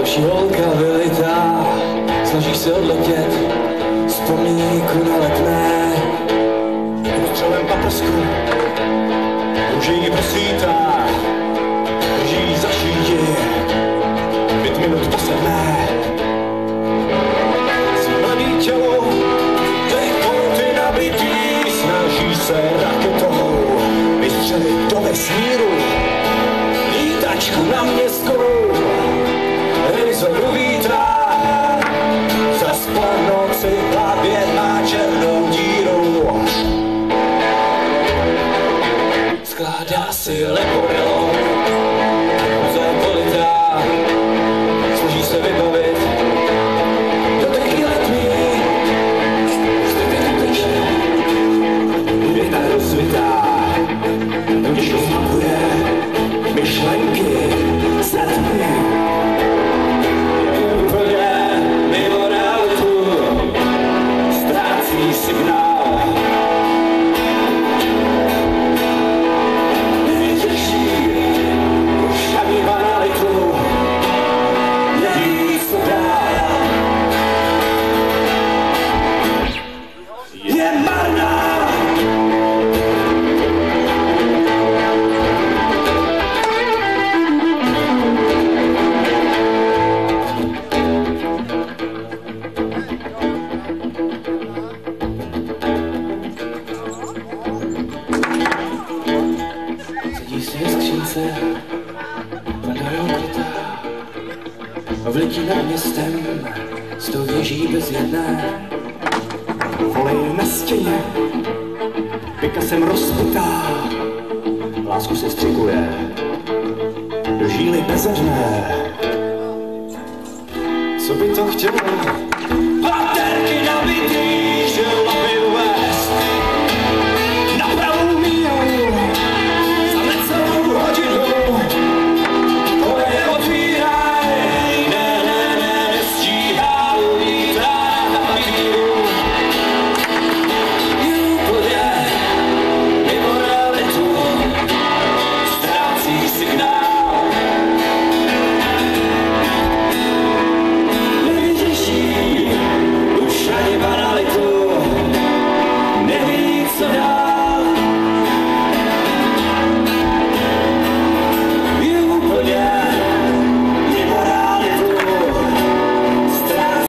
Další holka vylitá, snaží se odletět z pomníku na Letné. Pod střelem paprsku růží prosvítá, drží za šíti 5 minut po 7. Zmladý tělo, těch pouty nabitý, snaží se raketou vystřelit do vesmíru. Lítačku na městskou Rizoru vítá, zas po noci v hlavě má černou díru. Skládá si leporelo, zapolitá, snaží se vybavit do techny letní. Zbytek teče, věta rozvitá, když rozmapuje myšlenky zatmí. Úplně mimo realitu ztrácí signál. Nevytěší už ani banalitu, neví, co dál. Je marná. Sedí si ve skřínce, Pandora ukrytá, vletí nad městem, s tou věží bez jedné. Volej na stěně, Picassem rozputá, lásku se střikuje do žíly bezeřné. Co by to chtělo?